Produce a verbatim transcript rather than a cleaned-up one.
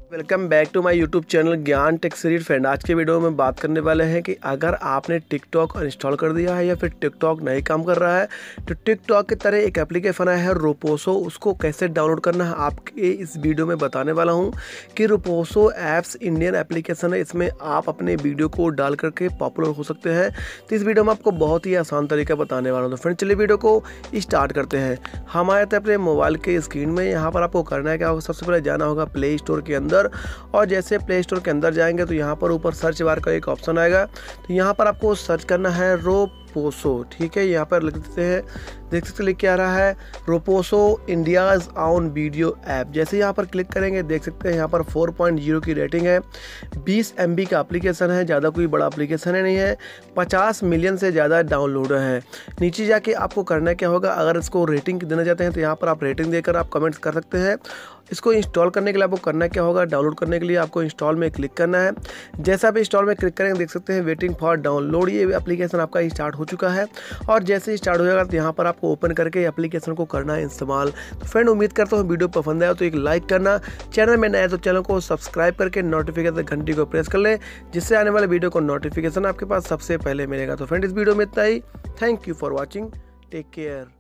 Welcome back to my YouTube channel Gyan tech series. Friend, आज के video में बात करने वाले हैं कि अगर आपने टिकटॉक इंस्टॉल कर दिया है या फिर टिकटॉक नहीं काम कर रहा है तो टिकटॉक की तरह एक एप्लीकेशन है रोपोसो, उसको कैसे डाउनलोड करना है आपके इस वीडियो में बताने वाला हूं कि रोपोसो ऐप्स इंडियन एप्लीकेशन है, इसमें आप अपने वीडियो को डाल करके पॉपुलर हो सकते हैं। तो इस वीडियो में आपको बहुत ही आसान तरीका बताने वाला हूँ। तो फ्रेंड चलिए वीडियो को स्टार्ट करते हैं। हम आए थे अपने मोबाइल के स्क्रीन में। यहाँ पर आपको करना है क्या होगा, सबसे पहले जाना होगा प्ले स्टोर के अंदर, और जैसे प्ले स्टोर के अंदर जाएंगे तो यहाँ पर ऊपर सर्च बार का एक ऑप्शन आएगा। तो यहाँ पर आपको सर्च करना है रोपोसो। ठीक है, यहाँ पर लिख देते हैं, देख सकते लिख के आ रहा है Roposo India's own video app. जैसे यहाँ पर क्लिक करेंगे देख सकते हैं यहाँ पर फोर पॉइंट ज़ीरो की रेटिंग है, बीस एम बी का एप्लीकेशन है, ज़्यादा कोई बड़ा एप्लीकेशन है नहीं है, पचास मिलियन से ज़्यादा डाउनलोड है। नीचे जाके आपको करना क्या होगा, अगर इसको रेटिंग देना चाहते हैं तो यहाँ पर आप रेटिंग देकर आप कमेंट्स कर सकते हैं। इसको इंस्टॉल करने के लिए आपको करना क्या होगा, डाउनलोड करने के लिए आपको इंस्टॉल में क्लिक करना है। जैसा आप इंस्टॉल में क्लिक करेंगे देख सकते हैं वेटिंग फॉर डाउनलोड, ये एप्लीकेशन आपका स्टार्ट हो चुका है। और जैसे ही स्टार्ट हो जाएगा तो यहाँ पर आपको ओपन करके एप्लीकेशन को करना है इस्तेमाल। तो फ्रेंड उम्मीद करता हूँ वीडियो पसंद आया तो एक लाइक करना, चैनल में नया है तो चैनल को सब्सक्राइब करके नोटिफिकेशन घंटी को प्रेस कर लें, जिससे आने वाले वीडियो को नोटिफिकेशन आपके पास सबसे पहले मिलेगा। तो फ्रेंड इस वीडियो में इतना ही। Thank you for watching, take care.